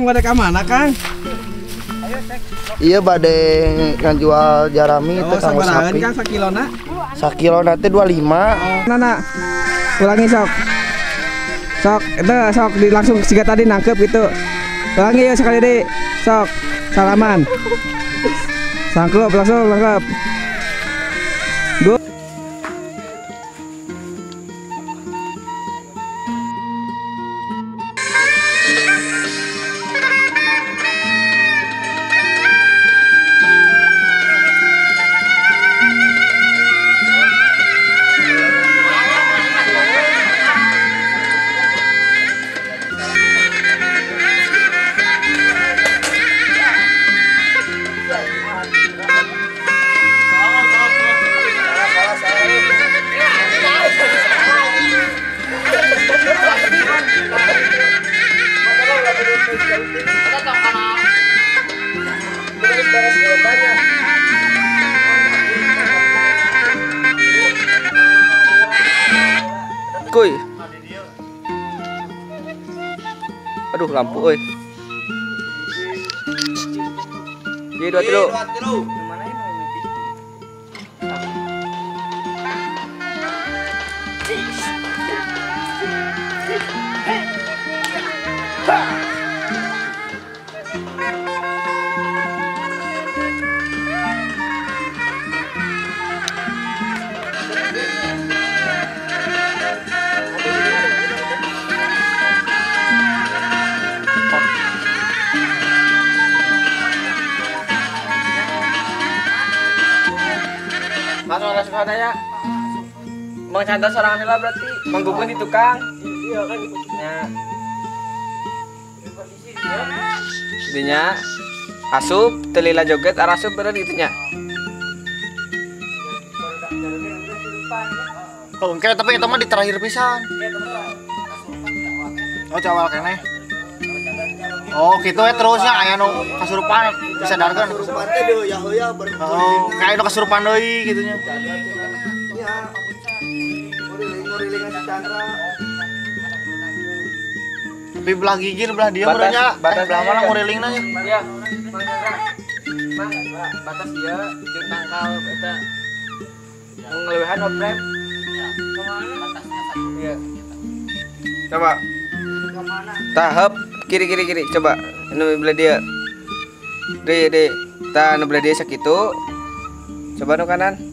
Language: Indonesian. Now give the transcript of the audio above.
pada ke mana, Kang? Iya bade kan jual jarami itu kang sapi. Kang sakilona? Sakilona teh 25. Nana. Ulangi sok. Sok, itu sok langsung siga tadi nangkep gitu. Ulangi ya sekali deh. Sok. Salaman. Sangklop langsung nangkep. Kuy. Aduh lampu euy. Ye 2 3. Masuk ada suka ya. Mang Chandra sorangan heula berarti. Mang Gugun di tukang. Iya kan ya. Dinya asup telila joget arasup bener gitu nya. Oh, engke tapi itu mah di terakhir pisan. Oh, cawal keneh. Oh, gitu ya terusnya aya nu kasurupan bisa dargan. Kasurupan teh deui ya heuya bareng. Oh, kayak nu kasurupan deui kitu nya. Iya. Ngoriling si Chandra. Tapi belah gigir belah dia berenya. Batas belah mana ngorilingna nya? Iya. Mang batas dia jeung tangkal eta. Ngelewehan oprem. Iya. Coba. Tahap kiri coba nu belah dia. Deh. Tah nu belah dia sakitu. Coba nu kanan.